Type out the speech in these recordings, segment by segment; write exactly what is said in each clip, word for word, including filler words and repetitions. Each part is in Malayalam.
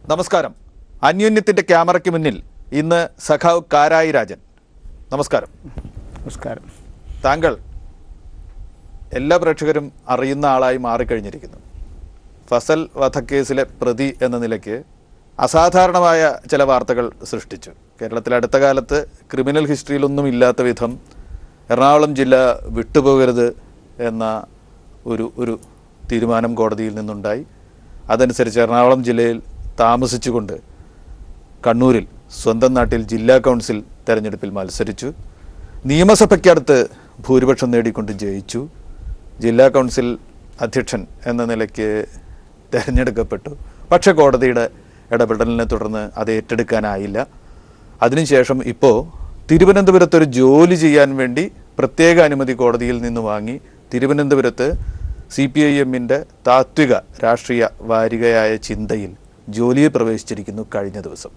നമസ്കാരം. അന്യോന്യത്തിന്റെ ക്യാമറയ്ക്ക് മുന്നിൽ ഇന്ന് സഖാവ് കാരായി രാജൻ. നമസ്കാരം. നമസ്കാരം. താങ്കൾ എല്ലാ പ്രേക്ഷകരും അറിയുന്ന ആളായി മാറിക്കഴിഞ്ഞിരിക്കുന്നു. ഫസൽ വധക്കേസിലെ പ്രതി എന്ന നിലയ്ക്ക് അസാധാരണമായ ചില വാർത്തകൾ സൃഷ്ടിച്ചു. കേരളത്തിൽ അടുത്ത കാലത്ത് ക്രിമിനൽ ഹിസ്റ്ററിയിലൊന്നും ഇല്ലാത്ത വിധം എറണാകുളം ജില്ല വിട്ടുപോകരുത് എന്ന ഒരു ഒരു തീരുമാനം കോടതിയിൽ നിന്നുണ്ടായി. അതനുസരിച്ച് എറണാകുളം ജില്ലയിൽ താമസിച്ചുകൊണ്ട് കണ്ണൂരിൽ സ്വന്തം നാട്ടിൽ ജില്ലാ കൗൺസിൽ തെരഞ്ഞെടുപ്പിൽ മത്സരിച്ചു. നിയമസഭയ്ക്കടുത്ത് ഭൂരിപക്ഷം നേടിക്കൊണ്ട് ജയിച്ചു. ജില്ലാ കൗൺസിൽ അധ്യക്ഷൻ എന്ന നിലയ്ക്ക് തിരഞ്ഞെടുക്കപ്പെട്ടു. പക്ഷേ കോടതിയുടെ ഇടപെടലിനെ തുടർന്ന് അത് ഏറ്റെടുക്കാനായില്ല. അതിനുശേഷം ഇപ്പോൾ തിരുവനന്തപുരത്തൊരു ജോലി ചെയ്യാൻ വേണ്ടി പ്രത്യേക അനുമതി കോടതിയിൽ നിന്ന് വാങ്ങി തിരുവനന്തപുരത്ത് സി പി ഐ എമ്മിൻ്റെ താത്വിക രാഷ്ട്രീയ വാരികയായ ചിന്തയിൽ ജോലിയിൽ പ്രവേശിച്ചിരിക്കുന്നു കഴിഞ്ഞ ദിവസം.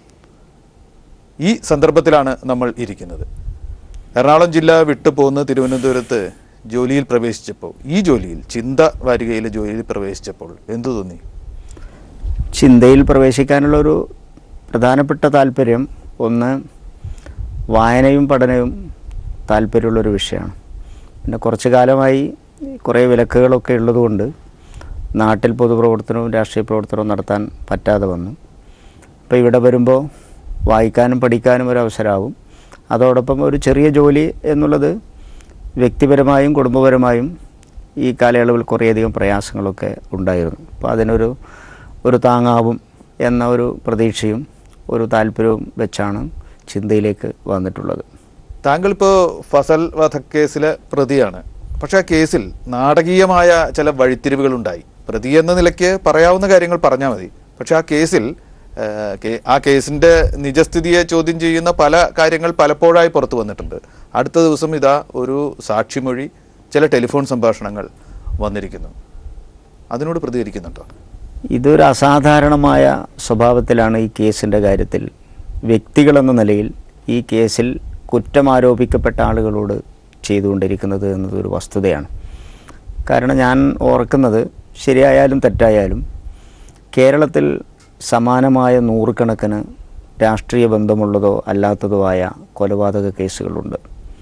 ഈ സന്ദർഭത്തിലാണ് നമ്മൾ ഇരിക്കുന്നത്. എറണാകുളം ജില്ല വിട്ടു പോകുന്ന തിരുവനന്തപുരത്ത് ജോലിയിൽ പ്രവേശിച്ചപ്പോൾ, ഈ ജോലിയിൽ ചിന്ത വാരികയിൽ ജോലിയിൽ പ്രവേശിച്ചപ്പോൾ എന്തു തോന്നി? ചിന്തയിൽ പ്രവേശിക്കാനുള്ളൊരു പ്രധാനപ്പെട്ട താല്പര്യം, ഒന്ന് വായനയും പഠനവും താല്പര്യമുള്ളൊരു വിഷയമാണ്. പിന്നെ കുറച്ചു കാലമായി കുറേ വിലക്കുകളൊക്കെ ഉള്ളതുകൊണ്ട് നാട്ടിൽ പൊതുപ്രവർത്തനവും രാഷ്ട്രീയ പ്രവർത്തനവും നടത്താൻ പറ്റാതെ വന്നു. അപ്പോൾ ഇവിടെ വരുമ്പോൾ വായിക്കാനും പഠിക്കാനും ഒരു അവസരമാവും. അതോടൊപ്പം ഒരു ചെറിയ ജോലി എന്നുള്ളത് വ്യക്തിപരമായും കുടുംബപരമായും ഈ കാലയളവിൽ കുറേയധികം പ്രയാസങ്ങളൊക്കെ ഉണ്ടായിരുന്നു. അപ്പോൾ അതിനൊരു ഒരു താങ്ങാവും എന്ന ഒരു പ്രതീക്ഷയും ഒരു താല്പര്യവും വെച്ചാണ് ചിന്തയിലേക്ക് വന്നിട്ടുള്ളത്. താങ്കളിപ്പോൾ ഫസൽ വധക്കേസിലെ പ്രതിയാണ്. പക്ഷേ ആ കേസിൽ നാടകീയമായ ചില വഴിത്തിരിവുകളുണ്ടായി. പ്രതി എന്ന നിലയ്ക്ക് പറയാവുന്ന കാര്യങ്ങൾ പറഞ്ഞാൽ മതി. പക്ഷെ ആ കേസിൽ ആ കേസിൻ്റെ നിജസ്ഥിതിയെ ചോദ്യം ചെയ്യുന്ന പല കാര്യങ്ങൾ പലപ്പോഴായി പുറത്തു വന്നിട്ടുണ്ട്. അടുത്ത ദിവസം ഇതാ ഒരു സാക്ഷിമൊഴി, ചില ടെലിഫോൺ സംഭാഷണങ്ങൾ വന്നിരിക്കുന്നു. അതിനോട് പ്രതികരിക്കുന്നുണ്ടോ? ഇതൊരു അസാധാരണമായ സ്വഭാവത്തിലാണ് ഈ കേസിൻ്റെ കാര്യത്തിൽ വ്യക്തികളെന്ന നിലയിൽ ഈ കേസിൽ കുറ്റമാരോപിക്കപ്പെട്ട ആളുകളോട് ചെയ്തുകൊണ്ടിരിക്കുന്നത് എന്നതൊരു വസ്തുതയാണ്. കാരണം ഞാൻ ഓർക്കുന്നത്, ശരിയായാലും തെറ്റായാലും കേരളത്തിൽ സമാനമായ നൂറുകണക്കിന് രാഷ്ട്രീയ ബന്ധമുള്ളതോ അല്ലാത്തതോ ആയ കൊലപാതക കേസുകളുണ്ട്.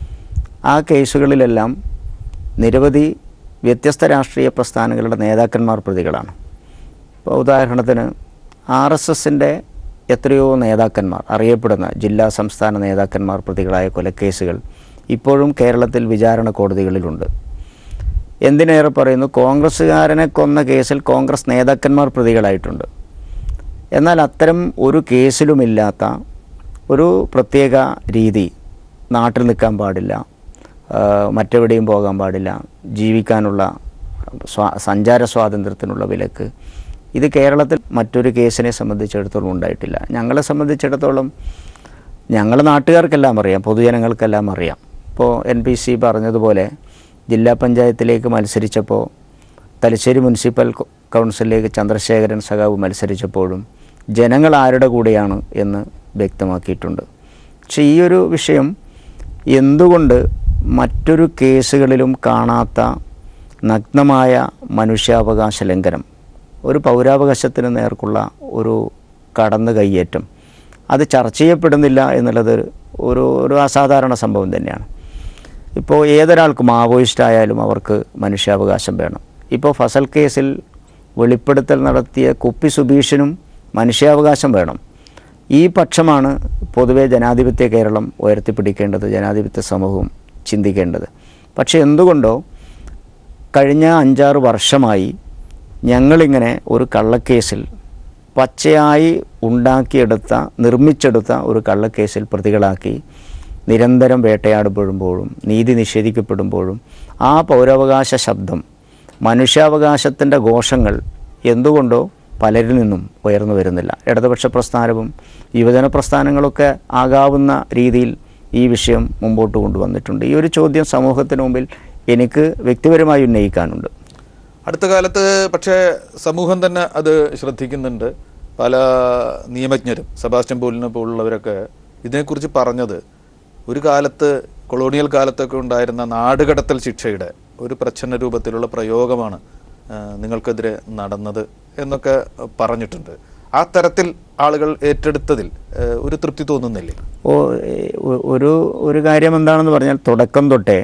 ആ കേസുകളിലെല്ലാം നിരവധി വ്യത്യസ്ത രാഷ്ട്രീയ പ്രസ്ഥാനങ്ങളുടെ നേതാക്കന്മാർ പ്രതികളാണ്. ഇപ്പോൾ ഉദാഹരണത്തിന് ആർ എസ് എസിൻ്റെ എത്രയോ നേതാക്കന്മാർ, അറിയപ്പെടുന്ന ജില്ലാ സംസ്ഥാന നേതാക്കന്മാർ പ്രതികളായ കൊലക്കേസുകൾ ഇപ്പോഴും കേരളത്തിൽ വിചാരണ കോടതികളിലുണ്ട്. എന്തിനേറെ പറയുന്നു, കോൺഗ്രസ്സുകാരനെ കൊന്ന കേസിൽ കോൺഗ്രസ് നേതാക്കന്മാർ പ്രതികളായിട്ടുണ്ട്. എന്നാൽ അത്തരം ഒരു കേസിലുമില്ലാത്ത ഒരു പ്രത്യേക രീതി, നാട്ടിൽ നിൽക്കാൻ പാടില്ല, മറ്റെവിടെയും പോകാൻ പാടില്ല, ജീവിക്കാനുള്ള സ്വാ സഞ്ചാര സ്വാതന്ത്ര്യത്തിനുള്ള വിലക്ക്, ഇത് കേരളത്തിൽ മറ്റൊരു കേസിനെ സംബന്ധിച്ചിടത്തോളം ഉണ്ടായിട്ടില്ല. ഞങ്ങളെ സംബന്ധിച്ചിടത്തോളം ഞങ്ങൾ നാട്ടുകാർക്കെല്ലാം അറിയാം, പൊതുജനങ്ങൾക്കെല്ലാം അറിയാം. ഇപ്പോൾ എൻ പി സി പറഞ്ഞതുപോലെ ജില്ലാ പഞ്ചായത്തിലേക്ക് മത്സരിച്ചപ്പോൾ, തലശ്ശേരി മുനിസിപ്പൽ കൗൺസിലിലേക്ക് ചന്ദ്രശേഖരൻ സഖാവ് മത്സരിച്ചപ്പോഴും ജനങ്ങൾ ആരുടെ കൂടെയാണ് എന്ന് വ്യക്തമാക്കിയിട്ടുണ്ട്. പക്ഷേ ഈ ഒരു വിഷയം എന്തുകൊണ്ട് മറ്റൊരു കേസുകളിലും കാണാത്ത നഗ്നമായ മനുഷ്യാവകാശ ലംഘനം, ഒരു പൗരാവകാശത്തിന് നേർക്കുള്ള ഒരു കടന്നു കയ്യേറ്റം, അത് ചർച്ച ചെയ്യപ്പെടുന്നില്ല എന്നുള്ളത് ഒരു ഒരു അസാധാരണ സംഭവം തന്നെയാണ്. ഇപ്പോൾ ഏതൊരാൾക്ക്, മാവോയിസ്റ്റായാലും അവർക്ക് മനുഷ്യാവകാശം വേണം. ഇപ്പോൾ ഫസൽ കേസിൽ വെളിപ്പെടുത്തൽ നടത്തിയ കുപ്പി സുബീഷിനും മനുഷ്യാവകാശം വേണം. ഈ പക്ഷമാണ് പൊതുവെ ജനാധിപത്യ കേരളം ഉയർത്തിപ്പിടിക്കേണ്ടത്, ജനാധിപത്യ സമൂഹവും ചിന്തിക്കേണ്ടത്. പക്ഷേ എന്തുകൊണ്ടോ കഴിഞ്ഞ അഞ്ചാറ് വർഷമായി ഞങ്ങളിങ്ങനെ ഒരു കള്ളക്കേസിൽ, പച്ചയായി ഉണ്ടാക്കിയെടുത്ത നിർമ്മിച്ചെടുത്ത ഒരു കള്ളക്കേസിൽ പ്രതികളാക്കി നിരന്തരം വേട്ടയാടപ്പെടുമ്പോഴും നീതി നിഷേധിക്കപ്പെടുമ്പോഴും ആ പൗരാവകാശ ശബ്ദം, മനുഷ്യാവകാശത്തിൻ്റെ ഘോഷങ്ങൾ എന്തുകൊണ്ടോ പലരിൽ നിന്നും ഉയർന്നു വരുന്നില്ല. ഇടതുപക്ഷ പ്രസ്ഥാനവും യുവജന പ്രസ്ഥാനങ്ങളൊക്കെ ആകാവുന്ന രീതിയിൽ ഈ വിഷയം മുമ്പോട്ട് കൊണ്ടുവന്നിട്ടുണ്ട്. ഈ ഒരു ചോദ്യം സമൂഹത്തിന് മുമ്പിൽ എനിക്ക് വ്യക്തിപരമായി ഉന്നയിക്കാനുണ്ട്. അടുത്ത കാലത്ത് പക്ഷേ സമൂഹം തന്നെ അത് ശ്രദ്ധിക്കുന്നുണ്ട്. പല നിയമജ്ഞരും, സെബാസ്റ്റ്യൻ പോളിനെ പോലുള്ളവരൊക്കെ ഇതിനെക്കുറിച്ച് പറഞ്ഞത്, ഒരു കാലത്ത് കൊളോണിയൽ കാലത്തൊക്കെ ഉണ്ടായിരുന്ന നാടുകടത്തൽ ശിക്ഷയുടെ ഒരു പ്രച്ഛന്ന രൂപത്തിലുള്ള പ്രയോഗമാണ് നിങ്ങൾക്കെതിരെ നടന്നത് എന്നൊക്കെ പറഞ്ഞിട്ടുണ്ട്. ആ തരത്തിൽ ആളുകൾ ഏറ്റെടുത്തതിൽ ഒരു തൃപ്തി തോന്നുന്നില്ലേ? ഓ ഒരു ഒരു കാര്യം എന്താണെന്ന് പറഞ്ഞാൽ, തുടക്കം തൊട്ടേ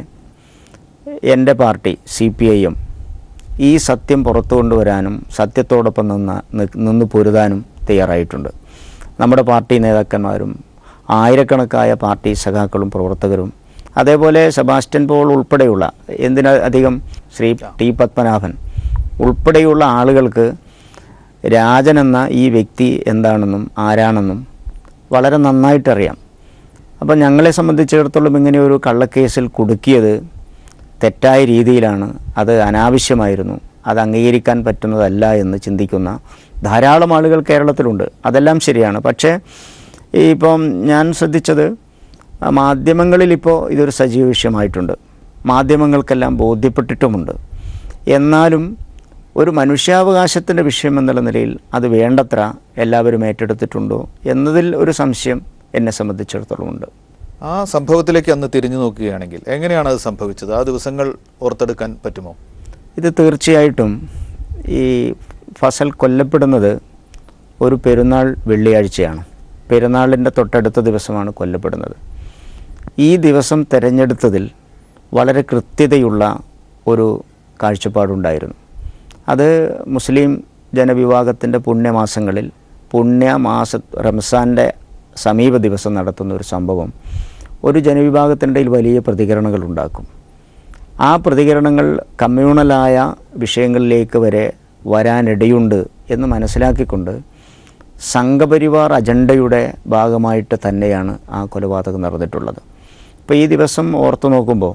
എൻ്റെ party C P I M ഈ സത്യം പുറത്തു കൊണ്ടുവരാനും സത്യത്തോടൊപ്പം നിന്ന് നിന്ന് പൊരുതാനും തയ്യാറായിട്ടുണ്ട്. നമ്മുടെ പാർട്ടി നേതാക്കന്മാരും ആയിരക്കണക്കായ പാർട്ടി സഖാക്കളും പ്രവർത്തകരും, അതേപോലെ സെബാസ്റ്റ്യൻ പോൾ ഉൾപ്പെടെയുള്ള, എന്തിനധികം ശ്രീ ടി പത്മനാഭൻ ഉൾപ്പെടെയുള്ള ആളുകൾക്ക് രാജൻ എന്ന ഈ വ്യക്തി എന്താണെന്നും ആരാണെന്നും വളരെ നന്നായിട്ടറിയാം. അപ്പോൾ ഞങ്ങളെ സംബന്ധിച്ചിടത്തോളം ഇങ്ങനെ ഒരു കള്ളക്കേസിൽ കുടുക്കിയത് തെറ്റായ രീതിയിലാണ്, അത് അനാവശ്യമായിരുന്നു, അത് അംഗീകരിക്കാൻ പറ്റുന്നതല്ല എന്ന് ചിന്തിക്കുന്ന ധാരാളം ആളുകൾ കേരളത്തിലുണ്ട്. അതെല്ലാം ശരിയാണ്. പക്ഷേ ഇപ്പം ഞാൻ ശ്രദ്ധിച്ചത്, മാധ്യമങ്ങളിലിപ്പോൾ ഇതൊരു സജീവ വിഷയമായിട്ടുണ്ട്, മാധ്യമങ്ങൾക്കെല്ലാം ബോധ്യപ്പെട്ടിട്ടുമുണ്ട്. എന്നാലും ഒരു മനുഷ്യാവകാശത്തിൻ്റെ വിഷയം എന്നുള്ള നിലയിൽ അത് വേണ്ടത്ര എല്ലാവരും ഏറ്റെടുത്തിട്ടുണ്ടോ എന്നതിൽ ഒരു സംശയം എന്നെ സംബന്ധിച്ചിടത്തോളം ഉണ്ട്. ആ സംഭവത്തിലേക്ക് അന്ന് തിരിഞ്ഞു നോക്കുകയാണെങ്കിൽ എങ്ങനെയാണ് അത് സംഭവിച്ചത്? ആ ദിവസങ്ങൾ ഓർത്തെടുക്കാൻ പറ്റുമോ? ഇത് തീർച്ചയായിട്ടും ഈ ഫസൽ കൊല്ലപ്പെടുന്നത് ഒരു പെരുന്നാൾ വെള്ളിയാഴ്ചയാണ്. പെരുന്നാളിൻ്റെ തൊട്ടടുത്ത ദിവസമാണ് കൊല്ലപ്പെടുന്നത്. ഈ ദിവസം തിരഞ്ഞെടുത്തതിൽ വളരെ കൃത്യതയുള്ള ഒരു കാഴ്ചപ്പാടുണ്ടായിരുന്നു. അത് മുസ്ലിം ജനവിഭാഗത്തിൻ്റെ പുണ്യമാസങ്ങളിൽ പുണ്യമാസ റംസാൻ്റെ സമീപ ദിവസം നടത്തുന്ന ഒരു സംഭവം ഒരു ജനവിഭാഗത്തിൻ്റെ ഇടയിൽ വലിയ പ്രതികരണങ്ങൾ ഉണ്ടാക്കും. ആ പ്രതികരണങ്ങൾ കമ്മ്യൂണലായ വിഷയങ്ങളിലേക്ക് വരെ വരാനിടയുണ്ട് എന്ന് മനസ്സിലാക്കിക്കൊണ്ട് സംഘപരിവാർ അജണ്ടയുടെ ഭാഗമായിട്ട് തന്നെയാണ് ആ കൊലപാതകം നടന്നിട്ടുള്ളത്. ഇപ്പോൾ ഈ ദിവസം ഓർത്തു നോക്കുമ്പോൾ,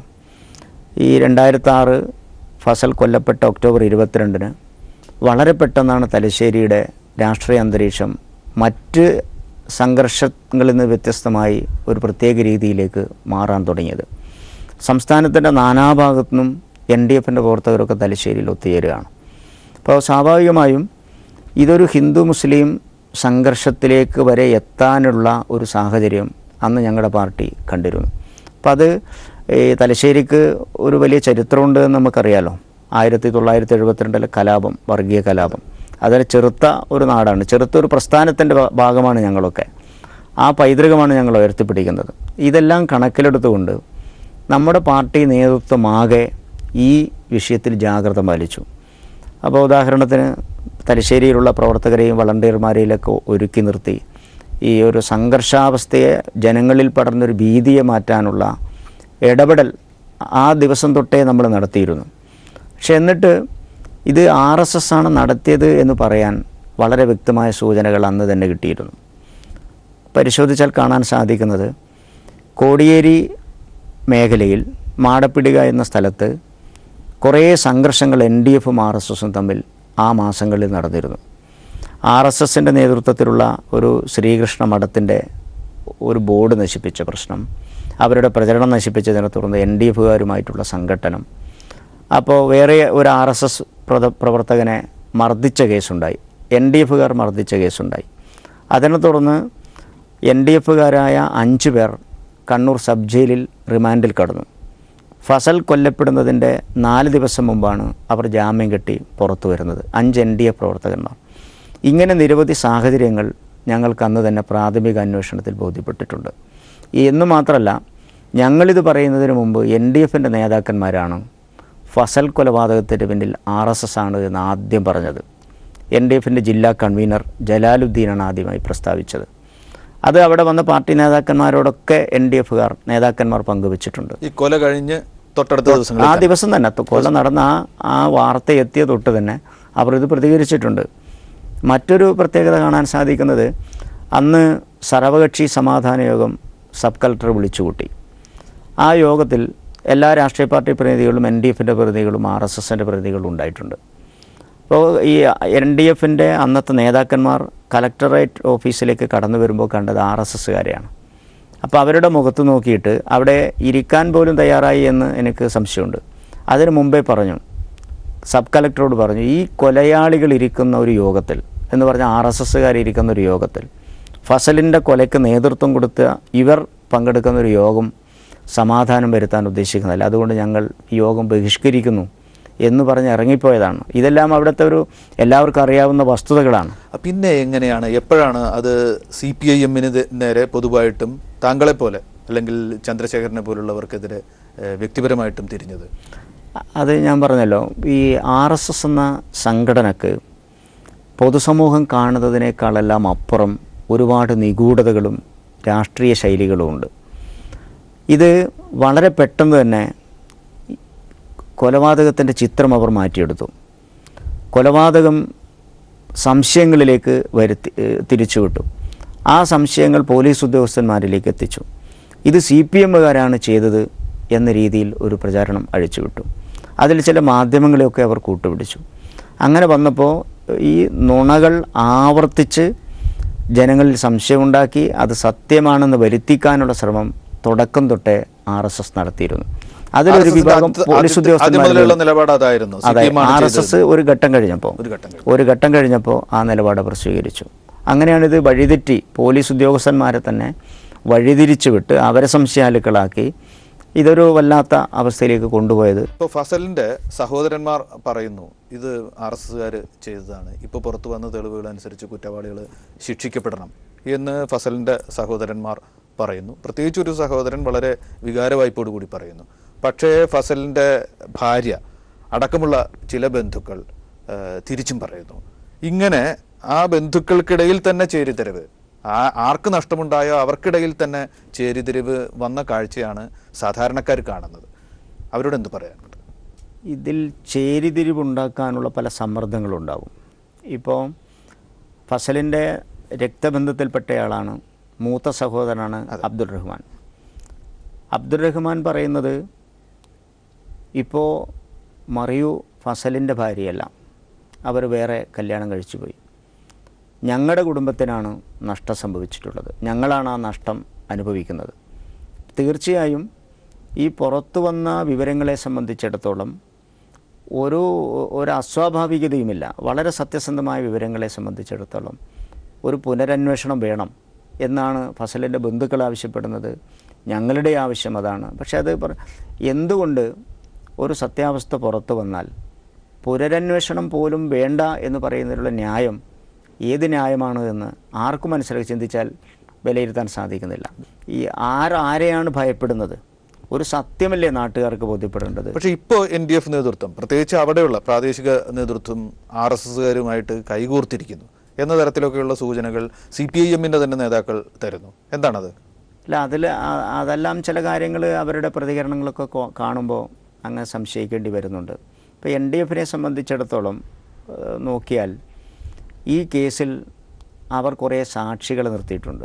ഈ രണ്ടായിരത്തി ആറ് ഫസൽ കൊല്ലപ്പെട്ട ഒക്ടോബർ ഇരുപത്തിരണ്ടിന് വളരെ പെട്ടെന്നാണ് തലശ്ശേരിയുടെ രാഷ്ട്രീയ അന്തരീക്ഷം മറ്റ് സംഘർഷങ്ങളിൽ നിന്ന് വ്യത്യസ്തമായി ഒരു പ്രത്യേക രീതിയിലേക്ക് മാറാൻ തുടങ്ങിയത്. സംസ്ഥാനത്തിൻ്റെ നാനാഭാഗത്തു നിന്നും എൻ ഡി എഫിൻ്റെ പ്രവർത്തകരൊക്കെ തലശ്ശേരിയിൽ ഒത്തുചേരുകയാണ്. അപ്പോൾ സ്വാഭാവികമായും ഇതൊരു ഹിന്ദു മുസ്ലിം സംഘർഷത്തിലേക്ക് വരെ എത്താനുള്ള ഒരു സാഹചര്യം അന്ന് ഞങ്ങളുടെ പാർട്ടി കണ്ടിരുന്നു. അപ്പം അത് ഈ തലശ്ശേരിക്ക് ഒരു വലിയ ചരിത്രമുണ്ട് എന്ന് നമുക്കറിയാലോ. ആയിരത്തി തൊള്ളായിരത്തി എഴുപത്തിരണ്ടിലെ കലാപം, വർഗീയ കലാപം, അതിന് ചെറുത്ത ഒരു നാടാണ്, ചെറുത്ത ഒരു പ്രസ്ഥാനത്തിൻ്റെ ഭാഗമാണ് ഞങ്ങളൊക്കെ. ആ പൈതൃകമാണ് ഞങ്ങൾ ഉയർത്തിപ്പിടിക്കുന്നത്. ഇതെല്ലാം കണക്കിലെടുത്തുകൊണ്ട് നമ്മുടെ പാർട്ടി നേതൃത്വമാകെ ഈ വിഷയത്തിൽ ജാഗ്രത പാലിച്ചു. അപ്പോൾ ഉദാഹരണത്തിന് തലശ്ശേരിയിലുള്ള പ്രവർത്തകരെയും വളണ്ടിയർമാരെയൊക്കെ ഒരുക്കി നിർത്തി ഈ ഒരു സംഘർഷാവസ്ഥയെ ജനങ്ങളിൽ പടർന്നൊരു ഭീതിയെ മാറ്റാനുള്ള ഇടപെടൽ ആ ദിവസം തൊട്ടേ നമ്മൾ നടത്തിയിരുന്നു. പക്ഷെ എന്നിട്ട് ഇത് ആർ എസ് എസ് ആണ് നടത്തിയത് എന്ന് പറയാൻ വളരെ വ്യക്തമായ സൂചനകൾ അന്ന് തന്നെ കിട്ടിയിരുന്നു. പരിശോധിച്ചാൽ കാണാൻ സാധിക്കുന്നത്, കോടിയേരി മേഖലയിൽ മാടപ്പിടിക എന്ന സ്ഥലത്ത് കുറേ സംഘർഷങ്ങൾ എൻ ഡി എഫും ആർ എസ് എസും തമ്മിൽ ആ മാസങ്ങളിൽ നടന്നിരുന്നു. ആർ എസ് എസിൻ്റെ നേതൃത്വത്തിലുള്ള ഒരു ശ്രീകൃഷ്ണ മഠത്തിൻ്റെ ഒരു ബോർഡ് നശിപ്പിച്ച പ്രശ്നം, അവരുടെ പ്രചരണം നശിപ്പിച്ചതിനെ തുടർന്ന് എൻ ഡി എഫുകാരുമായിട്ടുള്ള സംഘട്ടനം, അപ്പോൾ വേറെ ഒരു ആർ എസ് എസ് പ്രവർത്തകനെ മർദ്ദിച്ച കേസുണ്ടായി, എൻ ഡി എഫുകാർ മർദ്ദിച്ച കേസുണ്ടായി. അതിനെ തുടർന്ന് എൻ ഡി എഫുകാരായ അഞ്ച് പേർ കണ്ണൂർ സബ് ജയിലിൽ റിമാൻഡിൽ കടന്നു. ഫസൽ കൊല്ലപ്പെടുന്നതിൻ്റെ നാല് ദിവസം മുമ്പാണ് അവർ ജാമ്യം കെട്ടി പുറത്തു വരുന്നത്, അഞ്ച് എൻ ഡി എഫ് പ്രവർത്തകന്മാർ. ഇങ്ങനെ നിരവധി സാഹചര്യങ്ങൾ ഞങ്ങൾക്ക് അന്ന് തന്നെ പ്രാഥമിക അന്വേഷണത്തിൽ ബോധ്യപ്പെട്ടിട്ടുണ്ട്. എന്ന് മാത്രമല്ല, ഞങ്ങളിത് പറയുന്നതിന് മുമ്പ് എൻ ഡി എഫിൻ്റെ നേതാക്കന്മാരാണ് ഫസൽ കൊലപാതകത്തിൻ്റെ പിന്നിൽ ആർ എസ് എസ് ആണ് എന്ന് ആദ്യം പറഞ്ഞത്. എൻ ഡി എഫിൻ്റെ ജില്ലാ കൺവീനർ ജലാലുദ്ദീനാണ് ആദ്യമായി പ്രസ്താവിച്ചത്. അത് അവിടെ വന്ന പാർട്ടി നേതാക്കന്മാരോടൊക്കെ എൻ ഡി എഫുകാർ നേതാക്കന്മാർ പങ്കുവച്ചിട്ടുണ്ട്. ഈ കൊല കഴിഞ്ഞ് തൊട്ടടുത്ത ദിവസം ആ ദിവസം തന്നെ കൊല നടന്ന ആ ആ വാർത്ത എത്തിയ തൊട്ട് തന്നെ അവർ ഇത് പ്രതികരിച്ചിട്ടുണ്ട്. മറ്റൊരു പ്രത്യേകത കാണാൻ സാധിക്കുന്നത്, അന്ന് സർവകക്ഷി സമാധാന യോഗം സബ് കളക്ടർ വിളിച്ചുകൂട്ടി. ആ യോഗത്തിൽ എല്ലാ രാഷ്ട്രീയ പാർട്ടി പ്രതിനിധികളും എൻ ഡി എഫിൻ്റെ പ്രതിനിധികളും ആർ എസ് എസിൻ്റെ പ്രതിനിധികളും ഉണ്ടായിട്ടുണ്ട്. അപ്പോൾ ഈ എൻ ഡി എഫിൻ്റെ അന്നത്തെ നേതാക്കന്മാർ കലക്ടറേറ്റ് ഓഫീസിലേക്ക് കടന്നു വരുമ്പോൾ കണ്ടത് ആർ എസ് എസ്സുകാരെയാണ്. അപ്പോൾ അവരുടെ മുഖത്ത് നോക്കിയിട്ട് അവിടെ ഇരിക്കാൻ പോലും തയ്യാറായി എന്ന് എനിക്ക് സംശയമുണ്ട്. അതിന് മുമ്പേ പറഞ്ഞു, സബ് കളക്ടറോട് പറഞ്ഞു, ഈ കൊലയാളികൾ ഇരിക്കുന്ന ഒരു യോഗത്തിൽ എന്ന് പറഞ്ഞാൽ ആർ എസ് എസ്സുകാർ ഇരിക്കുന്ന ഒരു യോഗത്തിൽ ഫസലിൻ്റെ കൊലയ്ക്ക് നേതൃത്വം കൊടുത്ത ഇവർ പങ്കെടുക്കുന്ന ഒരു യോഗം സമാധാനം വരുത്താൻ ഉദ്ദേശിക്കുന്നില്ല, അതുകൊണ്ട് ഞങ്ങൾ ഈ യോഗം ബഹിഷ്കരിക്കുന്നു എന്ന് പറഞ്ഞ് ഇറങ്ങിപ്പോയതാണ്. ഇതെല്ലാം അവിടുത്തെ ഒരു എല്ലാവർക്കും അറിയാവുന്ന വസ്തുതകളാണ്. പിന്നെ എങ്ങനെയാണ് എപ്പോഴാണ് അത് സി പി ഐ എമ്മിന് നേരെ പൊതുവായിട്ടും താങ്കളെപ്പോലെ അല്ലെങ്കിൽ ചന്ദ്രശേഖരനെ പോലുള്ളവർക്കെതിരെ വ്യക്തിപരമായിട്ടും തിരിഞ്ഞത്? അത് ഞാൻ പറഞ്ഞല്ലോ, ഈ ആർ എസ് എസ് എന്ന സംഘടനക്ക് പൊതുസമൂഹം കാണുന്നതിനേക്കാളെല്ലാം അപ്പുറം ഒരുപാട് നിഗൂഢതകളും രാഷ്ട്രീയ ശൈലികളുമുണ്ട്. ഇത് വളരെ പെട്ടെന്ന് തന്നെ കൊലപാതകത്തിൻ്റെ ചിത്രം അവർ മാറ്റിയെടുത്തു. കൊലപാതകം സംശയങ്ങളിലേക്ക് വരുത്തി തിരിച്ചുവിട്ടു. ആ സംശയങ്ങൾ പോലീസ് ഉദ്യോഗസ്ഥന്മാരിലേക്ക് എത്തിച്ചു. ഇത് സി പി എമ്മുകാരാണ് ചെയ്തത് എന്ന രീതിയിൽ ഒരു പ്രചാരണം അഴിച്ചുവിട്ടു. അതിൽ ചില മാധ്യമങ്ങളെയൊക്കെ അവർ കൂട്ടുപിടിച്ചു. അങ്ങനെ വന്നപ്പോൾ ഈ നുണകൾ ആവർത്തിച്ച് ജനങ്ങളിൽ സംശയമുണ്ടാക്കി അത് സത്യമാണെന്ന് വരുത്തിക്കാനുള്ള ശ്രമം തുടക്കം തൊട്ടേ ആർ എസ് എസ് നടത്തിയിരുന്നു. അതിലൊരു വിഭാഗം പോലീസ് ഉദ്യോഗസ്ഥന്മാരായിരുന്നു. അതായത് ആർ എസ് എസ് ഒരു ഘട്ടം കഴിഞ്ഞപ്പോൾ ഒരു ഘട്ടം കഴിഞ്ഞപ്പോൾ ആ നിലപാട് അവർ സ്വീകരിച്ചു. അങ്ങനെയാണിത് വഴിതെറ്റി പോലീസ് ഉദ്യോഗസ്ഥന്മാരെ തന്നെ വഴിതിരിച്ചു വിട്ട് അവരെ സംശയാലുക്കളാക്കി ഇതൊരു വല്ലാത്ത അവസ്ഥയിലേക്ക് കൊണ്ടുപോയത്. ഇപ്പോൾ ഫസലിൻ്റെ സഹോദരന്മാർ പറയുന്നു ഇത് ആർ എസ് എസ്സുകാർ ചെയ്തതാണ്, ഇപ്പോൾ പുറത്തു വന്ന തെളിവുകൾ അനുസരിച്ച് കുറ്റവാളികൾ ശിക്ഷിക്കപ്പെടണം എന്ന് ഫസലിൻ്റെ സഹോദരന്മാർ പറയുന്നു. പ്രത്യേകിച്ച് ഒരു സഹോദരൻ വളരെ വികാരവായ്പോടു കൂടി പറയുന്നു. പക്ഷേ ഫസലിൻ്റെ ഭാര്യ അടക്കമുള്ള ചില ബന്ധുക്കൾ തിരിച്ചും പറയുന്നു. ഇങ്ങനെ ആ ബന്ധുക്കൾക്കിടയിൽ തന്നെ ചേരിതിരിവ്, ആ ആർക്ക് നഷ്ടമുണ്ടായോ അവർക്കിടയിൽ തന്നെ ചേരിതിരിവ് വന്ന കാഴ്ചയാണ് സാധാരണക്കാർ കാണുന്നത്. അവരോട് എന്ത് പറയാനുണ്ട്? ഇതിൽ ചേരിതിരിവുണ്ടാക്കാനുള്ള പല സമ്മർദ്ദങ്ങളുണ്ടാവും. ഇപ്പോൾ ഫസലിൻ്റെ രക്തബന്ധത്തിൽപ്പെട്ടയാളാണ്, മൂത്ത സഹോദരനാണ് അബ്ദുൾ റഹ്മാൻ. അബ്ദുൾ റഹ്മാൻ പറയുന്നത് ഇപ്പോൾ മറിയു ഫസലിൻ്റെ ഭാര്യയല്ല, അവർ വേറെ കല്യാണം കഴിച്ചു പോയി. ഞങ്ങളുടെ കുടുംബത്തിനാണ് നഷ്ടം സംഭവിച്ചിട്ടുള്ളത്, ഞങ്ങളാണ് ആ നഷ്ടം അനുഭവിക്കുന്നത്. തീർച്ചയായും ഈ പുറത്തു വന്ന വിവരങ്ങളെ സംബന്ധിച്ചിടത്തോളം ഒരു ഒരു അസ്വാഭാവികതയുമില്ല. വളരെ സത്യസന്ധമായ വിവരങ്ങളെ സംബന്ധിച്ചിടത്തോളം ഒരു പുനരന്വേഷണം വേണം എന്നാണ് ഫസലിൻ്റെ ബന്ധുക്കൾ ആവശ്യപ്പെടുന്നത്. ഞങ്ങളുടെ ആവശ്യം അതാണ്. പക്ഷേ അത് എന്തുകൊണ്ട് ഒരു സത്യാവസ്ഥ പുറത്തു വന്നാൽ പുനരന്വേഷണം പോലും വേണ്ട എന്ന് പറയുന്നതിലുള്ള ന്യായം ഏത് ന്യായമാണ് എന്ന് ആർക്കും മനസ്സിലാക്കി ചിന്തിച്ചാൽ വിലയിരുത്താൻ സാധിക്കുന്നില്ല. ഈ ആരാരെയാണ് ഭയപ്പെടുന്നത്? ഒരു സത്യമല്ലേ നാട്ടുകാർക്ക് ബോധ്യപ്പെടേണ്ടത്? പക്ഷേ ഇപ്പോൾ എൻ ഡി എഫ് നേതൃത്വം, പ്രത്യേകിച്ച് അവിടെയുള്ള പ്രാദേശിക നേതൃത്വം ആർ എസ് എസ്സുകാരുമായിട്ട് കൈകോർത്തിരിക്കുന്നു എന്ന തരത്തിലൊക്കെയുള്ള സൂചനകൾ സി പി ഐ എമ്മിൻ്റെ തന്നെ നേതാക്കൾ തരുന്നു. എന്താണത്? അല്ല, അതിൽ അതെല്ലാം ചില കാര്യങ്ങൾ അവരുടെ പ്രതികരണങ്ങളൊക്കെ കാണുമ്പോൾ അങ്ങനെ സംശയിക്കേണ്ടി വരുന്നുണ്ട്. ഇപ്പോൾ എൻ ഡി എഫിനെ സംബന്ധിച്ചിടത്തോളം നോക്കിയാൽ ഈ കേസിൽ അവർ കുറേ സാക്ഷികൾ നിർത്തിയിട്ടുണ്ട്.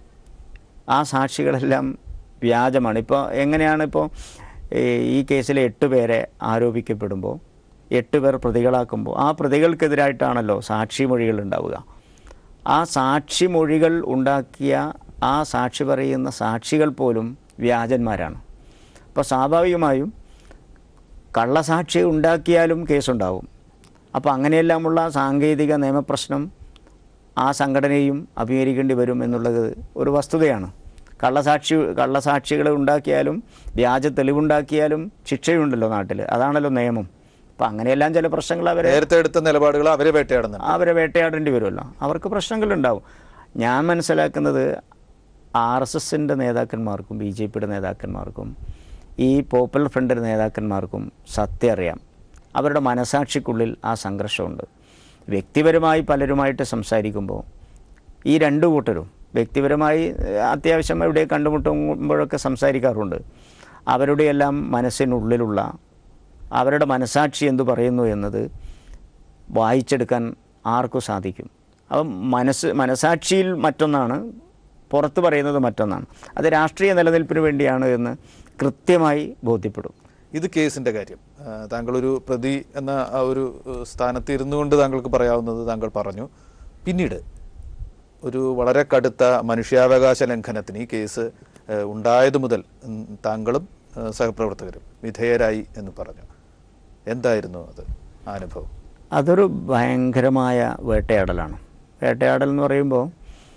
ആ സാക്ഷികളെല്ലാം വ്യാജമാണ്. ഇപ്പോൾ എങ്ങനെയാണ്, ഇപ്പോൾ ഈ കേസിലെ എട്ട് പേരെ ആരോപിക്കപ്പെടുമ്പോൾ എട്ട് പേർ പ്രതികളാക്കുമ്പോൾ ആ പ്രതികൾക്കെതിരായിട്ടാണല്ലോ സാക്ഷിമൊഴികൾ ഉണ്ടാവുക. ആ സാക്ഷിമൊഴികൾ ഉണ്ടാക്കിയ ആ സാക്ഷി പറയുന്ന സാക്ഷികൾ പോലും വ്യാജന്മാരാണ്. അപ്പോൾ സ്വാഭാവികമായും കള്ളസാക്ഷി ഉണ്ടാക്കിയാലും കേസുണ്ടാവും. അപ്പോൾ അങ്ങനെയെല്ലാമുള്ള സാങ്കേതിക നിയമപ്രശ്നം ആ സംഘടനയും അഭിമുഖീകരിക്കേണ്ടി വരും എന്നുള്ളത് ഒരു വസ്തുതയാണ്. കള്ളസാക്ഷി കള്ളസാക്ഷികൾ ഉണ്ടാക്കിയാലും വ്യാജ തെളിവുണ്ടാക്കിയാലും ശിക്ഷയുണ്ടല്ലോ നാട്ടിൽ, അതാണല്ലോ നിയമം. അപ്പോൾ അങ്ങനെയെല്ലാം ചില പ്രശ്നങ്ങൾ അവരെ നേരത്തെ എടുത്ത നിലപാടുകൾ അവരെ വേട്ടയാടുന്നു അവരെ വേട്ടയാടേണ്ടി വരുമല്ലോ. അവർക്ക് പ്രശ്നങ്ങളുണ്ടാവും. ഞാൻ മനസ്സിലാക്കുന്നത് ആർ എസ് എസിൻ്റെ നേതാക്കന്മാർക്കും ബി ജെ പിയുടെ നേതാക്കന്മാർക്കും ഈ പോപ്പുലർ ഫ്രണ്ടിൻ്റെ നേതാക്കന്മാർക്കും സത്യം അറിയാം. അവരുടെ മനസാക്ഷിക്കുള്ളിൽ ആ സംഘർഷമുണ്ട്. വ്യക്തിപരമായി പലരുമായിട്ട് സംസാരിക്കുമ്പോൾ ഈ രണ്ടു കൂട്ടരും വ്യക്തിപരമായി അത്യാവശ്യം എവിടെ കണ്ടുമുട്ടുമ്പോഴൊക്കെ സംസാരിക്കാറുണ്ട്. അവരുടെയെല്ലാം മനസ്സിനുള്ളിലുള്ള അവരുടെ മനസാക്ഷി എന്തു പറയുന്നു എന്നത് വായിച്ചെടുക്കാൻ ആർക്കും സാധിക്കും. അപ്പം മനസ്സ് മനസാക്ഷിയിൽ മറ്റൊന്നാണ്, പുറത്ത് പറയുന്നത് മറ്റൊന്നാണ്. അത് രാഷ്ട്രീയ നിലനിൽപ്പിന് വേണ്ടിയാണ് എന്ന് കൃത്യമായി ബോധ്യപ്പെടും. ഇത് കേസിൻ്റെ കാര്യം. താങ്കളൊരു പ്രതി എന്ന ആ ഒരു സ്ഥാനത്ത് ഇരുന്നു കൊണ്ട് താങ്കൾക്ക് പറയാവുന്നത് താങ്കൾ പറഞ്ഞു. പിന്നീട് ഒരു വളരെ കടുത്ത മനുഷ്യാവകാശ ലംഘനത്തിന് ഈ കേസ് ഉണ്ടായത് മുതൽ താങ്കളും സഹപ്രവർത്തകരും വിധേയരായി എന്ന് പറഞ്ഞു. എന്തായിരുന്നു അത് അനുഭവം? അതൊരു ഭയങ്കരമായ വേട്ടയാടലാണ്. വേട്ടയാടൽ എന്ന് പറയുമ്പോൾ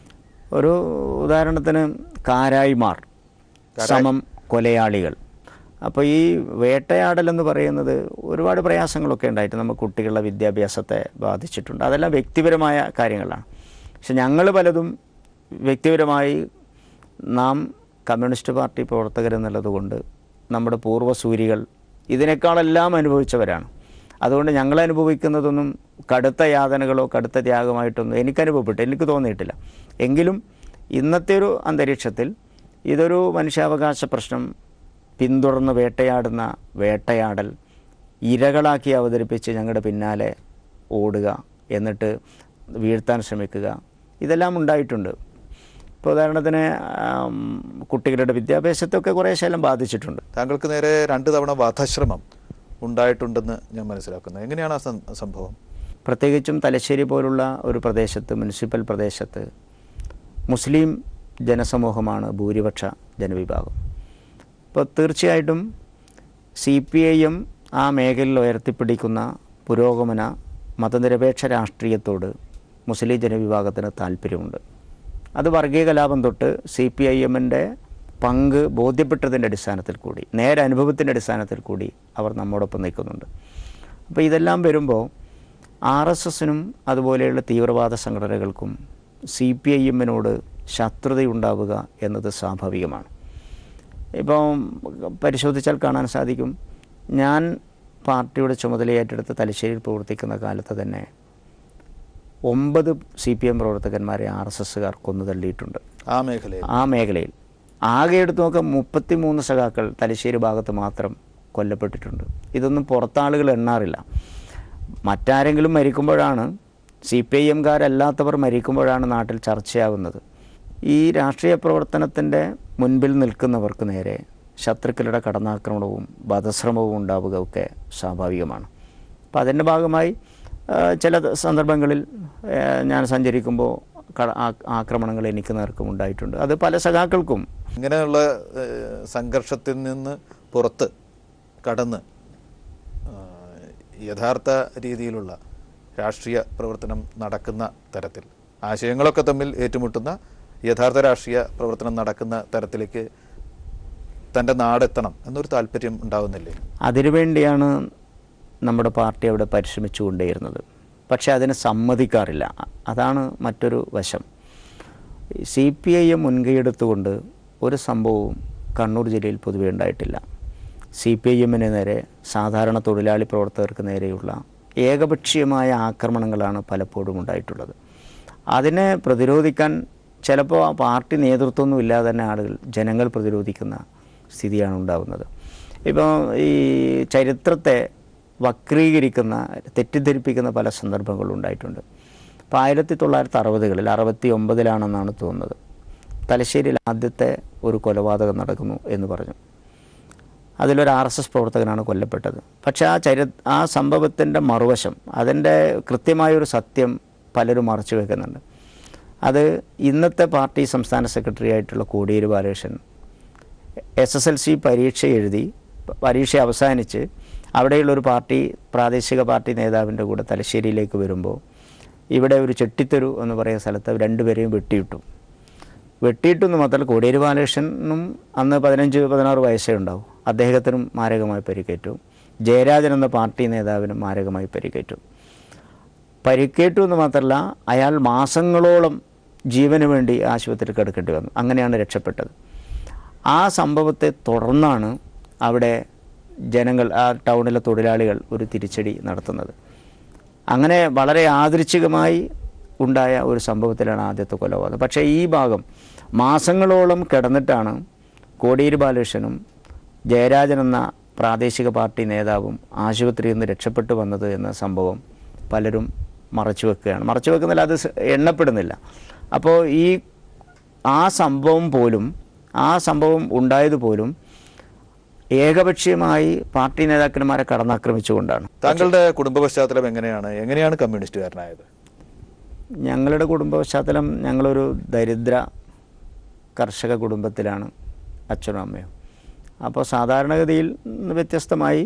ഒരു ഉദാഹരണത്തിന് കാരായിമാർ സമം കൊലയാളികൾ. അപ്പോൾ ഈ വേട്ടയാടലെന്ന് പറയുന്നത് ഒരുപാട് പ്രയാസങ്ങളൊക്കെ ഉണ്ടായിട്ട് നമുക്ക് കുട്ടികളുടെ വിദ്യാഭ്യാസത്തെ ബാധിച്ചിട്ടുണ്ട്. അതെല്ലാം വ്യക്തിപരമായ കാര്യങ്ങളാണ്. പക്ഷെ ഞങ്ങൾ പലതും വ്യക്തിപരമായി നാം കമ്മ്യൂണിസ്റ്റ് പാർട്ടി പ്രവർത്തകരെന്നുള്ളത് കൊണ്ട് നമ്മുടെ പൂർവ്വസൂരികൾ ഇതിനേക്കാളെല്ലാം അനുഭവിച്ചവരാണ്. അതുകൊണ്ട് ഞങ്ങൾ അനുഭവിക്കുന്നതൊന്നും കടുത്ത യാതനകളോ കടുത്ത ത്യാഗമായിട്ടൊന്നും എനിക്കനുഭവപ്പെട്ടു, എനിക്ക് തോന്നിയിട്ടില്ല. എങ്കിലും ഇന്നത്തെ ഒരു അന്തരീക്ഷത്തിൽ ഇതൊരു മനുഷ്യാവകാശ പ്രശ്നം പിന്തുടർന്ന് വേട്ടയാടുന്ന വേട്ടയാടൽ ഇരകളാക്കി അവതരിപ്പിച്ച് ഞങ്ങളുടെ പിന്നാലെ ഓടുക, എന്നിട്ട് വീഴ്ത്താൻ ശ്രമിക്കുക, ഇതെല്ലാം ഉണ്ടായിട്ടുണ്ട്. ഇപ്പോൾ ഉദാഹരണത്തിന് കുട്ടികളുടെ വിദ്യാഭ്യാസത്തൊക്കെ കുറേ ശേലം ബാധിച്ചിട്ടുണ്ട്. താങ്കൾക്ക് നേരെ രണ്ട് തവണ വധശ്രമം ഉണ്ടായിട്ടുണ്ടെന്ന് ഞാൻ മനസ്സിലാക്കുന്നത്. എങ്ങനെയാണ് ആ സംഭവം? പ്രത്യേകിച്ചും തലശ്ശേരി പോലുള്ള ഒരു പ്രദേശത്ത്, മുനിസിപ്പൽ പ്രദേശത്ത് മുസ്ലിം ജനസമൂഹമാണ് ഭൂരിപക്ഷ ജനവിഭാഗം. അപ്പോൾ തീർച്ചയായിട്ടും സി പി ഐ എം ആ മേഖലയിൽ ഉയർത്തിപ്പിടിക്കുന്ന പുരോഗമന മതനിരപേക്ഷ രാഷ്ട്രീയത്തോട് മുസ്ലിം ജനവിഭാഗത്തിന് താല്പര്യമുണ്ട്. അത് വർഗീയ കലാപം തൊട്ട് സി പി ഐ എമ്മിൻ്റെ പങ്ക് ബോധ്യപ്പെട്ടതിൻ്റെ അടിസ്ഥാനത്തിൽ കൂടി, നേരനുഭവത്തിൻ്റെ അടിസ്ഥാനത്തിൽ കൂടി അവർ നമ്മോടൊപ്പം നിൽക്കുന്നുണ്ട്. അപ്പോൾ ഇതെല്ലാം വരുമ്പോൾ ആർ എസ് എസിനും അതുപോലെയുള്ള തീവ്രവാദ സംഘടനകൾക്കും സി പി ഐ എമ്മിനോട് ശത്രുതയുണ്ടാവുക എന്നത് സ്വാഭാവികമാണ്. ഇപ്പം പരിശോധിച്ചാൽ കാണാൻ സാധിക്കും, ഞാൻ പാർട്ടിയുടെ ചുമതലയേറ്റെടുത്ത് തലശ്ശേരിയിൽ പ്രവർത്തിക്കുന്ന കാലത്ത് തന്നെ ഒമ്പത് സി പി എം പ്രവർത്തകന്മാരെ ആർ എസ് എസ്സുകാർ കൊന്നു തള്ളിയിട്ടുണ്ട്. ആ മേഖലയിൽ ആ മേഖലയിൽ ആകെ എടുത്ത് നോക്കാം മുപ്പത്തി മൂന്ന് സഖാക്കൾ തലശ്ശേരി ഭാഗത്ത് മാത്രം കൊല്ലപ്പെട്ടിട്ടുണ്ട്. ഇതൊന്നും പുറത്താളുകൾ എണ്ണാറില്ല. മറ്റാരെങ്കിലും മരിക്കുമ്പോഴാണ്, സി പി ഐ എംകാരല്ലാത്തവർ മരിക്കുമ്പോഴാണ് നാട്ടിൽ ചർച്ചയാവുന്നത്. ഈ രാഷ്ട്രീയ പ്രവർത്തനത്തിൻ്റെ മുൻപിൽ നിൽക്കുന്നവർക്ക് നേരെ ശത്രുക്കളുടെ കടന്നാക്രമണവും വധശ്രമവും ഉണ്ടാവുക ഒക്കെ സ്വാഭാവികമാണ്. അപ്പോൾ അതിൻ്റെ ഭാഗമായി ചില സന്ദർഭങ്ങളിൽ ഞാൻ സഞ്ചരിക്കുമ്പോൾ ആക്രമണങ്ങൾ എനിക്ക് നേർക്കും ഉണ്ടായിട്ടുണ്ട്. അത് പല സഖാക്കൾക്കും. ഇങ്ങനെയുള്ള സംഘർഷത്തിൽ നിന്ന് പുറത്ത് കടന്ന് യഥാർത്ഥ രീതിയിലുള്ള രാഷ്ട്രീയ പ്രവർത്തനം നടക്കുന്ന തരത്തിൽ, ആശയങ്ങളൊക്കെ തമ്മിൽ ഏറ്റുമുട്ടുന്ന യഥാർത്ഥ രാഷ്ട്രീയ പ്രവർത്തനം നടക്കുന്ന തരത്തിലേക്ക് തൻ്റെ നാടെത്തണം എന്നൊരു താല്പര്യം ഉണ്ടാവുന്നില്ലേ? അതിനുവേണ്ടിയാണ് നമ്മുടെ പാർട്ടി അവിടെ പരിശ്രമിച്ചുകൊണ്ടേയിരുന്നത്. പക്ഷേ അതിന് സമ്മതിക്കാറില്ല. അതാണ് മറ്റൊരു വശം. സി പി ഐ എം മുൻകൈയെടുത്തുകൊണ്ട് ഒരു സംഭവവും കണ്ണൂർ ജില്ലയിൽ പൊതുവെ ഉണ്ടായിട്ടില്ല. സി പി ഐ എമ്മിന് നേരെ, സാധാരണ തൊഴിലാളി പ്രവർത്തകർക്ക് നേരെയുള്ള ഏകപക്ഷീയമായ ആക്രമണങ്ങളാണ് പലപ്പോഴും ഉണ്ടായിട്ടുള്ളത്. അതിനെ പ്രതിരോധിക്കാൻ ചിലപ്പോൾ ആ പാർട്ടി നേതൃത്വമൊന്നും ഇല്ലാതെ തന്നെ ആളുകൾ, ജനങ്ങൾ പ്രതിരോധിക്കുന്ന സ്ഥിതിയാണ് ഉണ്ടാകുന്നത്. ഇപ്പോൾ ഈ ചരിത്രത്തെ വക്രീകരിക്കുന്ന, തെറ്റിദ്ധരിപ്പിക്കുന്ന പല സന്ദർഭങ്ങളും ഉണ്ടായിട്ടുണ്ട്. ഇപ്പോൾ ആയിരത്തി തൊള്ളായിരത്തി അറുപതുകളിൽ അറുപത്തി ഒമ്പതിലാണെന്നാണ് തോന്നുന്നത്, തലശ്ശേരിയിൽ ആദ്യത്തെ ഒരു കൊലപാതകം നടക്കുന്നു എന്ന് പറഞ്ഞു. അതിലൊരു ആർ എസ് എസ് പ്രവർത്തകനാണ് കൊല്ലപ്പെട്ടത്. പക്ഷേ ആ ചരി ആ സംഭവത്തിൻ്റെ മറുവശം, അതിൻ്റെ കൃത്യമായൊരു സത്യം പലരും മറച്ചു വെക്കുന്നുണ്ട്. അത് ഇന്നത്തെ പാർട്ടി സംസ്ഥാന സെക്രട്ടറി ആയിട്ടുള്ള Kodiyeri Balakrishnan S S L C പരീക്ഷ എഴുതി, പരീക്ഷ അവസാനിച്ച് അവിടെയുള്ളൊരു പാർട്ടി, പ്രാദേശിക പാർട്ടി നേതാവിൻ്റെ കൂടെ തലശ്ശേരിയിലേക്ക് വരുമ്പോൾ ഇവിടെ ഒരു ചെട്ടിത്തെരു എന്ന് പറയുന്ന സ്ഥലത്ത് രണ്ടുപേരെയും വെട്ടിയിട്ടു. വെട്ടിയിട്ടെന്ന് മാത്രമല്ല, കോടിയേരി ബാലകൃഷ്ണനും അന്ന് പതിനഞ്ച് പതിനാറ് വയസ്സേ ഉണ്ടാവും. അദ്ദേഹത്തിനും മാരകമായി പരിക്കേറ്റു. ജയരാജൻ എന്ന പാർട്ടി നേതാവിനും മാരകമായി പരിക്കേറ്റു. പരിക്കേറ്റു എന്ന് മാത്രമല്ല, അയാൾ മാസങ്ങളോളം ജീവന് വേണ്ടി ആശുപത്രിയിൽ കിടക്കേണ്ടി വന്നു. അങ്ങനെയാണ് രക്ഷപ്പെട്ടത്. ആ സംഭവത്തെ തുടർന്നാണ് അവിടെ ജനങ്ങൾ, ആ ടൗണിലെ തൊഴിലാളികൾ ഒരു തിരിച്ചടി നടത്തുന്നത്. അങ്ങനെ വളരെ യാദൃച്ഛികമായി ഉണ്ടായ ഒരു സംഭവത്തിലാണ് ആദ്യത്തെ കൊലപാതകം. പക്ഷേ ഈ ഭാഗം മാസങ്ങളോളം കിടന്നിട്ടാണ് കോടിയേരി ബാലകൃഷ്ണനും ജയരാജൻ എന്ന പ്രാദേശിക പാർട്ടി നേതാവും ആശുപത്രിയിൽ നിന്ന് രക്ഷപ്പെട്ടു വന്നത് എന്ന സംഭവം പലരും മറച്ചു വെക്കുകയാണ്. മറച്ചു വെക്കുന്നില്ല, അത് എണ്ണപ്പെടുന്നില്ല. അപ്പോൾ ഈ ആ സംഭവം പോലും, ആ സംഭവം ഉണ്ടായതുപോലും ഏകപക്ഷീയമായി പാർട്ടി നേതാക്കന്മാരെ കടന്നാക്രമിച്ചുകൊണ്ടാണ്. താങ്കളുടെ കുടുംബ പശ്ചാത്തലം എങ്ങനെയാണ് എങ്ങനെയാണ് കമ്മ്യൂണിസ്റ്റുകാരനായത്? ഞങ്ങളുടെ കുടുംബ പശ്ചാത്തലം, ഞങ്ങളൊരു ദരിദ്ര കർഷക കുടുംബത്തിലാണ് അച്ഛനും അമ്മയും. അപ്പോൾ സാധാരണഗതിയിൽ വ്യത്യസ്തമായി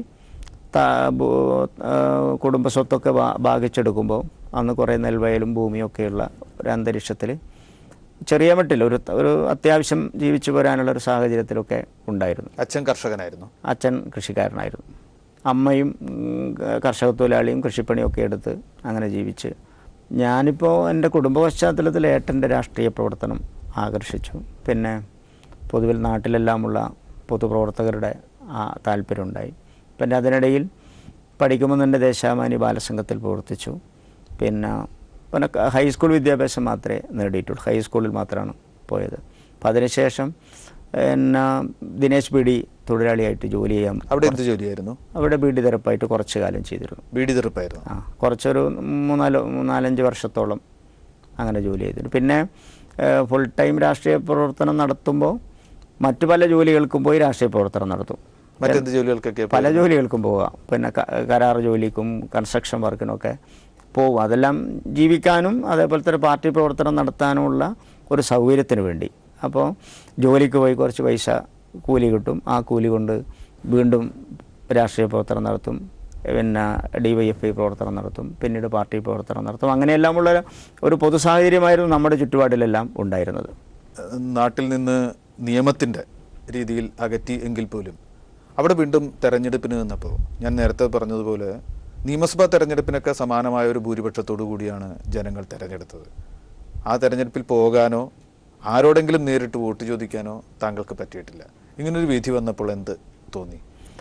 കുടുംബ സ്വത്തൊക്കെ ഭാഗിച്ചെടുക്കുമ്പോൾ അന്ന് കുറേ നെൽവയലും ഭൂമിയൊക്കെയുള്ള ഒരു അന്തരീക്ഷത്തിൽ ചെറിയ മട്ടിൽ ഒരു ഒരു അത്യാവശ്യം ജീവിച്ചു പോരാനുള്ള ഒരു സാഹചര്യത്തിലൊക്കെ ഉണ്ടായിരുന്നു. അച്ഛൻ കർഷകനായിരുന്നു? അച്ഛൻ കൃഷിക്കാരനായിരുന്നു. അമ്മയും കർഷക തൊഴിലാളിയും കൃഷിപ്പണിയൊക്കെ എടുത്ത് അങ്ങനെ ജീവിച്ച്. ഞാനിപ്പോൾ എൻ്റെ കുടുംബ പശ്ചാത്തലത്തിൽ ഏട്ടൻ്റെ രാഷ്ട്രീയ പ്രവർത്തനം ആകർഷിച്ചു. പിന്നെ പൊതുവിൽ നാട്ടിലെല്ലാമുള്ള പൊതുപ്രവർത്തകരുടെ ആ താല്പര്യമുണ്ടായി. പിന്നെ അതിനിടയിൽ പഠിക്കുമ്പോൾ തന്നെ ദേശാഭിമാനി ബാലസംഘത്തിൽ പ്രവർത്തിച്ചു. പിന്നെ പിന്നെ ഹൈസ്കൂൾ വിദ്യാഭ്യാസം മാത്രമേ നേടിയിട്ടുള്ളൂ. ഹൈസ്കൂളിൽ മാത്രമാണ് പോയത്. അപ്പം അതിനുശേഷം പിന്നെ ദിനേശ് ബി ഡി തൊഴിലാളിയായിട്ട് ജോലി ചെയ്യാം. അവിടെ എന്ത് ജോലിയായിരുന്നു? അവിടെ ബി ഡി തെരപ്പായിട്ട് കുറച്ച് കാലം ചെയ്തിരുന്നു. ബി ഡി തെരപ്പായിരുന്നു? ആ, കുറച്ചൊരു മൂന്നാല് മൂന്നാലഞ്ച് വർഷത്തോളം അങ്ങനെ ജോലി ചെയ്തിരുന്നു. പിന്നെ ഫുൾ ടൈം രാഷ്ട്രീയ പ്രവർത്തനം നടത്തുമ്പോൾ മറ്റു പല ജോലികൾക്കും പോയി രാഷ്ട്രീയ പ്രവർത്തനം നടത്തും. മറ്റെന്ത് ജോലികൾക്കൊക്കെ? പല ജോലികൾക്കും പോകാം. പിന്നെ കരാർ ജോലിക്കും കൺസ്ട്രക്ഷൻ വർക്കിനൊക്കെ പോകും. അതെല്ലാം ജീവിക്കാനും അതേപോലെ തന്നെ പാർട്ടി പ്രവർത്തനം നടത്താനുമുള്ള ഒരു സൗകര്യത്തിന് വേണ്ടി. അപ്പോൾ ജോലിക്ക് പോയി കുറച്ച് പൈസ കൂലി കിട്ടും. ആ കൂലി കൊണ്ട് വീണ്ടും രാഷ്ട്രീയ പ്രവർത്തനം നടത്തും. പിന്നെ ഡി വൈ എഫ് ഐ പ്രവർത്തനം നടത്തും. പിന്നീട് പാർട്ടി പ്രവർത്തനം നടത്തും. അങ്ങനെയെല്ലാമുള്ള ഒരു പൊതു സാഹചര്യമായിരുന്നു നമ്മുടെ ചുറ്റുപാടിലെല്ലാം ഉണ്ടായിരുന്നത്. നാട്ടിൽ നിന്ന് നിയമത്തിൻ്റെ രീതിയിൽ അകറ്റി എങ്കിൽ പോലും അവിടെ വീണ്ടും തെരഞ്ഞെടുപ്പിന് നിന്നപ്പോൾ ഞാൻ നേരത്തെ പറഞ്ഞതുപോലെ നിയമസഭാ തെരഞ്ഞെടുപ്പിനൊക്കെ സമാനമായ ഒരു ഭൂരിപക്ഷത്തോടു കൂടിയാണ് ജനങ്ങൾ തിരഞ്ഞെടുത്തത്. ആ തെരഞ്ഞെടുപ്പിൽ പോകാനോ ആരോടെങ്കിലും നേരിട്ട് വോട്ട് ചോദിക്കാനോ താങ്കൾക്ക് പറ്റിയിട്ടില്ല. ഇങ്ങനൊരു വിധി വന്നപ്പോൾ എന്ത് തോന്നി?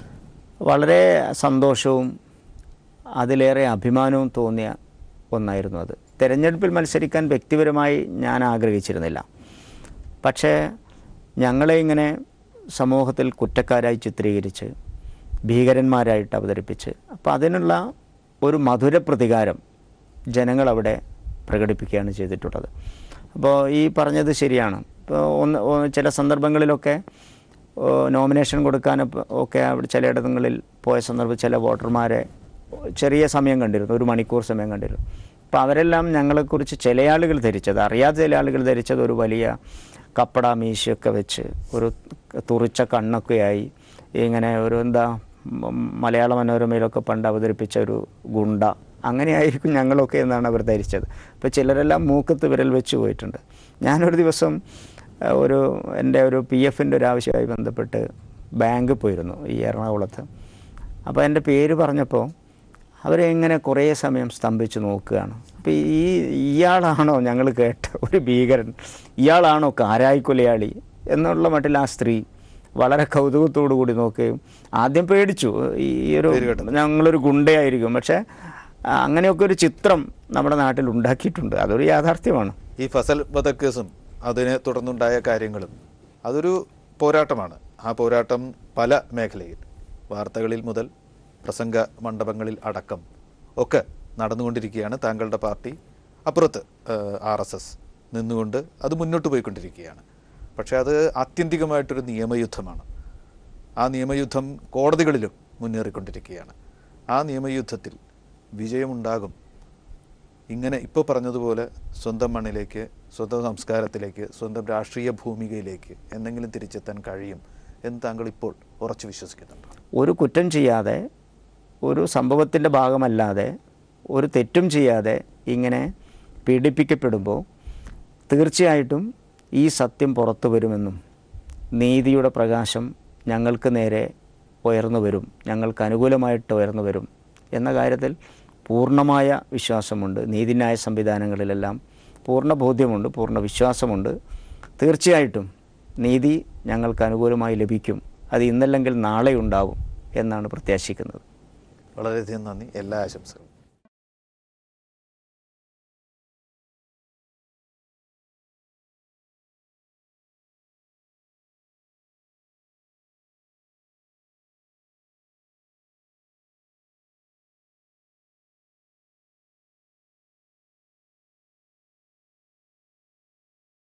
വളരെ സന്തോഷവും അതിലേറെ അഭിമാനവും തോന്നിയ ഒന്നായിരുന്നു അത്. തെരഞ്ഞെടുപ്പിൽ മത്സരിക്കാൻ വ്യക്തിപരമായി ഞാൻ ആഗ്രഹിച്ചിരുന്നില്ല. പക്ഷേ ഞങ്ങളെ ഇങ്ങനെ സമൂഹത്തിൽ കുറ്റക്കാരായി ചിത്രീകരിച്ച് ഭീകരന്മാരായിട്ട് അവതരിപ്പിച്ച് അപ്പോൾ അതിനുള്ള ഒരു മധുര പ്രതികാരം ജനങ്ങളവിടെ പ്രകടിപ്പിക്കുകയാണ് ചെയ്തിട്ടുള്ളത്. അപ്പോൾ ഈ പറഞ്ഞത് ശരിയാണ്. ഇപ്പോൾ ഒന്ന് ചില സന്ദർഭങ്ങളിലൊക്കെ നോമിനേഷൻ കൊടുക്കാൻ ഒക്കെ അവിടെ ചിലയിടങ്ങളിൽ പോയ സന്ദർഭം ചില വോട്ടർമാരെ ചെറിയ സമയം കണ്ടിരുന്നു, ഒരു മണിക്കൂർ സമയം കണ്ടിരുന്നു. അപ്പോൾ അവരെല്ലാം ഞങ്ങളെക്കുറിച്ച് ചില ആളുകൾ ധരിച്ചത്, അറിയാത്ത ചില ആളുകൾ ധരിച്ചത് ഒരു വലിയ കപ്പട മീശയൊക്കെ വെച്ച് ഒരു തുറിച്ച കണ്ണൊക്കെയായി ഇങ്ങനെ ഒരു എന്താ മലയാള മനോരമയിലൊക്കെ പണ്ട് അവതരിപ്പിച്ച ഒരു ഗുണ്ട, അങ്ങനെയായിരിക്കും ഞങ്ങളൊക്കെ എന്നാണ് അവർ ധരിച്ചത്. അപ്പോൾ ചിലരെല്ലാം മൂക്കത്ത് വിരൽ വെച്ച് പോയിട്ടുണ്ട്. ഞാനൊരു ദിവസം ഒരു എൻ്റെ ഒരു പി എഫിൻ്റെ ഒരു ആവശ്യമായി ബന്ധപ്പെട്ട് ബാങ്കിൽ പോയിരുന്നു ഈ എറണാകുളത്ത്. അപ്പോൾ എൻ്റെ പേര് പറഞ്ഞപ്പോൾ അവരെങ്ങനെ കുറേ സമയം സ്തംഭിച്ച് നോക്കുകയാണ്. അപ്പോൾ ഈ ഇയാളാണോ ഞങ്ങൾ കേട്ട ഒരു ഭീകരൻ, ഇയാളാണോ കാരായി കൊലയാളി എന്നുള്ള മട്ടിൽ ആ സ്ത്രീ വളരെ കൗതുകത്തോടു കൂടി നോക്കുകയും ആദ്യം പേടിച്ചു, ഈ ഒരു ഞങ്ങളൊരു ഗുണ്ടയായിരിക്കും. പക്ഷേ അങ്ങനെയൊക്കെ ഒരു ചിത്രം നമ്മുടെ നാട്ടിൽ ഉണ്ടാക്കിയിട്ടുണ്ട്. അതൊരു യാഥാർത്ഥ്യമാണ്. ഈ ഫസൽ വധക്കേസും അതിനെ തുടർന്നുണ്ടായ കാര്യങ്ങളും അതൊരു പോരാട്ടമാണ്. ആ പോരാട്ടം പല മേഖലയിൽ, വാർത്തകളിൽ മുതൽ പ്രസംഗ മണ്ഡപങ്ങളിൽ അടക്കം ഒക്കെ നടന്നുകൊണ്ടിരിക്കുകയാണ്. താങ്കളുടെ പാർട്ടി അപ്പുറത്ത് ആർ എസ് എസ് നിന്നുകൊണ്ട് അത് മുന്നോട്ട് പോയിക്കൊണ്ടിരിക്കുകയാണ്. പക്ഷേ അത് ആത്യന്തികമായിട്ടൊരു നിയമയുദ്ധമാണ്. ആ നിയമയുദ്ധം കോടതികളിലും മുന്നേറിക്കൊണ്ടിരിക്കുകയാണ്. ആ നിയമയുദ്ധത്തിൽ വിജയമുണ്ടാകും. ഇങ്ങനെ ഇപ്പോൾ പറഞ്ഞതുപോലെ സ്വന്തം മണ്ണിലേക്ക്, സ്വന്തം സംസ്കാരത്തിലേക്ക്, സ്വന്തം രാഷ്ട്രീയ ഭൂമികയിലേക്ക് എന്തെങ്കിലും തിരിച്ചെത്താൻ കഴിയും എന്ന് താങ്കൾ ഇപ്പോൾ ഉറച്ചു വിശ്വസിക്കുന്നുണ്ട്? ഒരു കുറ്റം ചെയ്യാതെ, ഒരു സംഭവത്തിൻ്റെ ഭാഗമല്ലാതെ, ഒരു തെറ്റും ചെയ്യാതെ ഇങ്ങനെ പീഡിപ്പിക്കപ്പെടുമ്പോൾ തീർച്ചയായിട്ടും ഈ സത്യം പുറത്തു വരുമെന്നും നീതിയുടെ പ്രകാശം ഞങ്ങൾക്ക് നേരെ ഉയർന്നു വരും, ഞങ്ങൾക്ക് അനുകൂലമായിട്ട് ഉയർന്നു വരും എന്ന കാര്യത്തിൽ പൂർണ്ണമായ വിശ്വാസമുണ്ട്. നീതിന്യായ സംവിധാനങ്ങളിലെല്ലാം പൂർണ്ണ ബോധ്യമുണ്ട്, പൂർണ്ണ വിശ്വാസമുണ്ട്. തീർച്ചയായിട്ടും നീതി ഞങ്ങൾക്ക് അനുകൂലമായി ലഭിക്കും. അത് ഇന്നല്ലെങ്കിൽ നാളെ ഉണ്ടാവും എന്നാണ് പ്രത്യാശിക്കുന്നത്. വളരെയധികം നന്ദി. എല്ലാ ആശംസകളും.